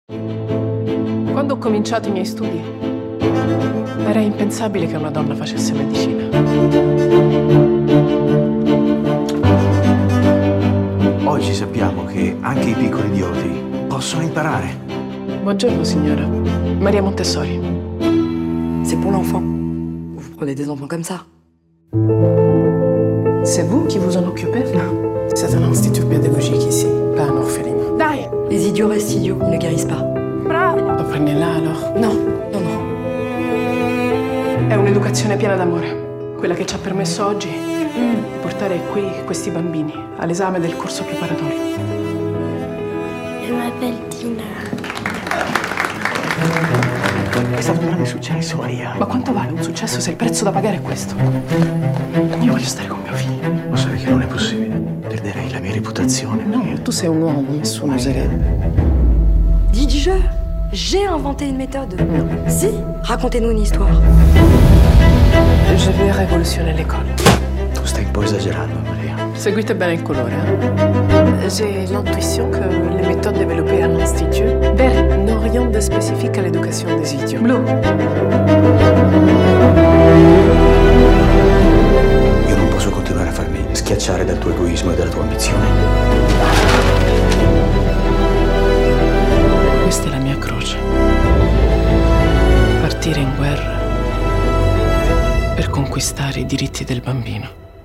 Quando ho cominciato i miei studi, era impensabile che una donna facesse medicina. Oggi sappiamo che anche i piccoli idioti possono imparare. Buongiorno, signora. Maria Montessori. C'est pour l'enfant. Vous prenez des enfants comme ça. C'est vous qui vous en occupez? Non. C'est un institut pédagogique ici, pas un orphelinat. Dai! Les idiots restent idiots, ils ne guérissent pas. Bravo! Lo prendi là, allora? Non, non, non. È un'educazione piena d'amore. Quella che ci ha permesso oggi di portare qui questi bambini all'esame del corso preparatorio. Je m'appelle Tina. È stato un grande successo, Maria. Ma quanto vale un successo se il prezzo da pagare è questo? Io voglio stare con mio figlio. Lo sai che non è possibile. Perderei la mia reputazione. No, tu sei un uomo, nessuno userebbe. Dites je. J'ai inventé une méthode. Si, racontez-nous une histoire. Je vais révolutionner l'école. Tu stai un po' esagerando, Maria. Seguite bene il colore, J'ai l'intuition que les méthodes développées à l'Institut n'ont rien de spécifique à l'éducation des idiots. Blue. Io non posso continuare a farmi schiacciare dal tuo egoismo e dalla tua ambizione. Questa è la mia croce. Partire in guerra per conquistare i diritti del bambino.